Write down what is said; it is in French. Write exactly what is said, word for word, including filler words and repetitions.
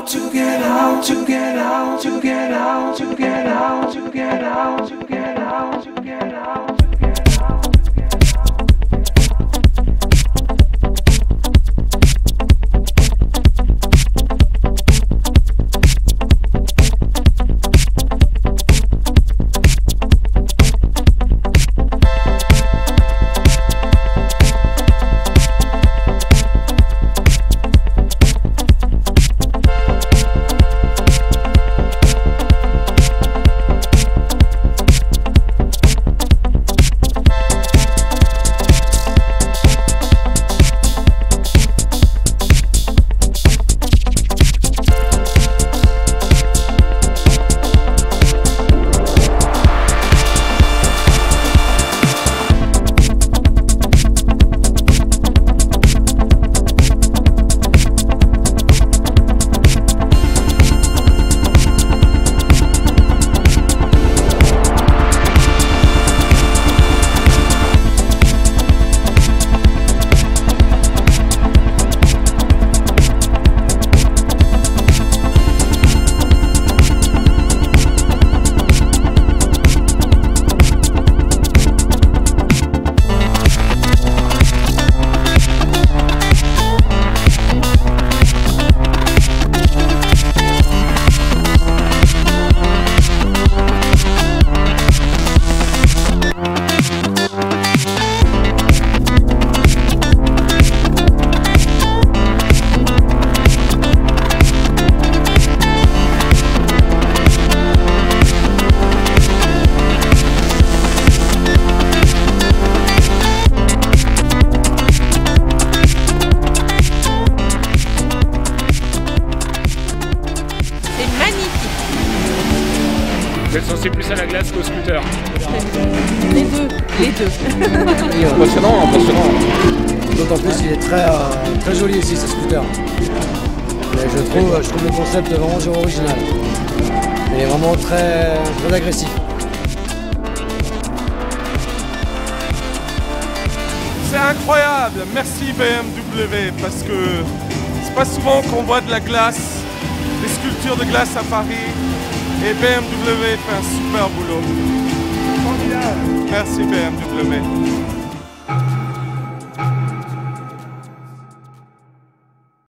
to get out, to get out, to get out, to get out, to get out, to get out, to get out. Vous êtes sensible plus à la glace qu'au scooter? Les deux, les deux. Impressionnant, impressionnant. D'autant plus qu'il est très, euh, très joli ici ce scooter. Mais je trouve, je trouve le concept vraiment genre original. Il est vraiment très, très agressif. C'est incroyable, merci B M W, parce que c'est pas souvent qu'on voit de la glace, des sculptures de glace à Paris, et B M W fait un super boulot. Formidable. Merci B M W.